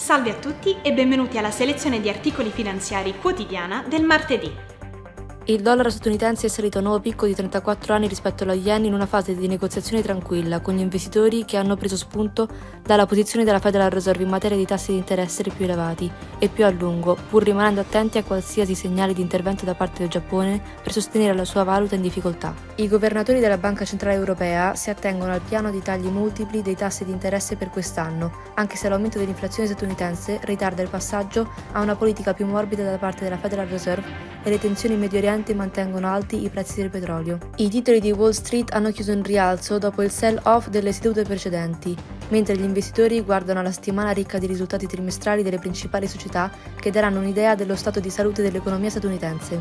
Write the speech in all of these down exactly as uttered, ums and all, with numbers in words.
Salve a tutti e benvenuti alla selezione di articoli finanziari quotidiana del martedì. Il dollaro statunitense è salito a un nuovo picco di trentaquattro anni rispetto allo yen in una fase di negoziazione tranquilla, con gli investitori che hanno preso spunto dalla posizione della Federal Reserve in materia di tassi di interesse più elevati e più a lungo, pur rimanendo attenti a qualsiasi segnale di intervento da parte del Giappone per sostenere la sua valuta in difficoltà. I governatori della Banca Centrale Europea si attengono al piano di tagli multipli dei tassi di interesse per quest'anno, anche se l'aumento dell'inflazione statunitense ritarda il passaggio a una politica più morbida da parte della Federal Reserve e le tensioni in Medio Oriente mantengono alti i prezzi del petrolio. I titoli di Wall Street hanno chiuso in rialzo dopo il sell-off delle sedute precedenti, mentre gli investitori guardano alla settimana ricca di risultati trimestrali delle principali società che daranno un'idea dello stato di salute dell'economia statunitense.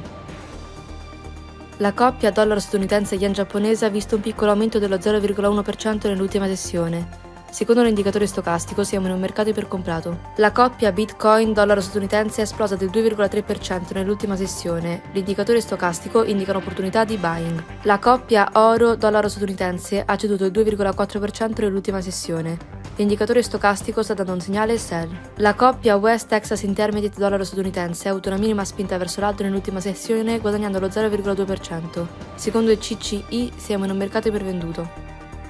La coppia dollaro statunitense-yen giapponese ha visto un piccolo aumento dello zero virgola uno per cento nell'ultima sessione. Secondo l'indicatore stocastico siamo in un mercato ipercomprato. La coppia Bitcoin-dollaro statunitense è esplosa del due virgola tre per cento nell'ultima sessione. L'indicatore stocastico indica un'opportunità di buying. La coppia oro-dollaro statunitense ha ceduto il due virgola quattro per cento nell'ultima sessione. L'indicatore stocastico sta dando un segnale sell. La coppia West Texas Intermediate dollaro statunitense ha avuto una minima spinta verso l'alto nell'ultima sessione, guadagnando lo zero virgola due per cento. Secondo il C C I siamo in un mercato ipervenduto.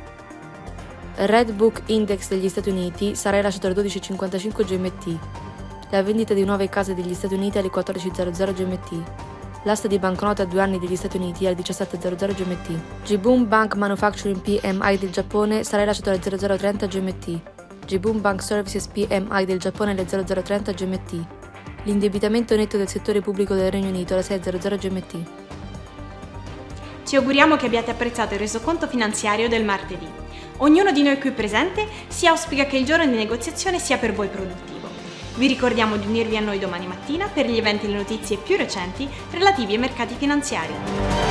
Il Red Book Index degli Stati Uniti sarà rilasciato alle dodici e cinquantacinque G M T. La vendita di nuove case degli Stati Uniti alle quattordici e zero zero G M T. L'asta di banconote a due anni degli Stati Uniti alle diciassette e zero zero G M T. Jibun Bank Manufacturing P M I del Giappone sarà rilasciato alle zero zero trenta G M T. Jibun Bank Services P M I del Giappone alle zero zero trenta G M T. L'indebitamento netto del settore pubblico del Regno Unito alle sei e zero zero G M T. Ci auguriamo che abbiate apprezzato il resoconto finanziario del martedì. Ognuno di noi qui presente si auspica che il giorno di negoziazione sia per voi produttivo. Vi ricordiamo di unirvi a noi domani mattina per gli eventi e le notizie più recenti relativi ai mercati finanziari.